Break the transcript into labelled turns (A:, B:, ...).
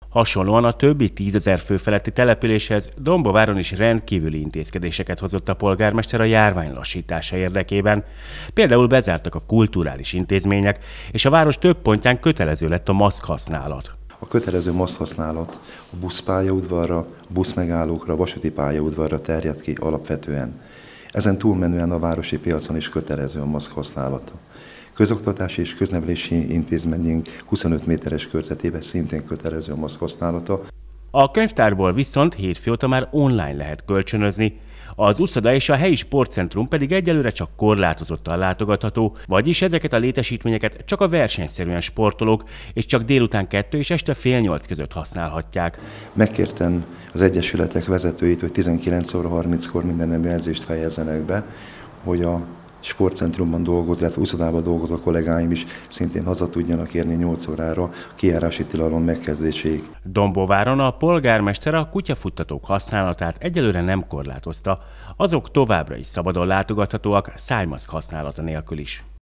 A: Hasonlóan a többi 10 000 fő feletti településhez Dombováron is rendkívüli intézkedéseket hozott a polgármester a járvány lassítása érdekében. Például bezártak a kulturális intézmények, és a város több pontján kötelező lett a maszk használat.
B: A kötelező maszkhasználat a buszpályaudvarra, buszmegállókra, vasúti pályaudvarra terjed ki alapvetően. Ezen túlmenően a városi piacon is kötelező a maszk használata. Közoktatási és köznevelési intézményünk 25 méteres körzetében szintén kötelező a maszk használata.
A: A könyvtárból viszont hétfő óta már online lehet kölcsönözni. Az uszoda és a helyi sportcentrum pedig egyelőre csak korlátozottan látogatható, vagyis ezeket a létesítményeket csak a versenyszerűen sportolók és csak délután 2 és este fél 8 között használhatják.
B: Megkértem az egyesületek vezetőit, hogy 19 óra 30-kor minden nemű edzést fejezzenek be, hogy a sportcentrumban dolgozó, illetve uszodában dolgozó kollégáim is szintén haza tudjanak érni 8 órára a kijárási tilalom megkezdéséig.
A: Dombováron a polgármester a kutyafuttatók használatát egyelőre nem korlátozta, azok továbbra is szabadon látogathatóak szájmaszk használata nélkül is.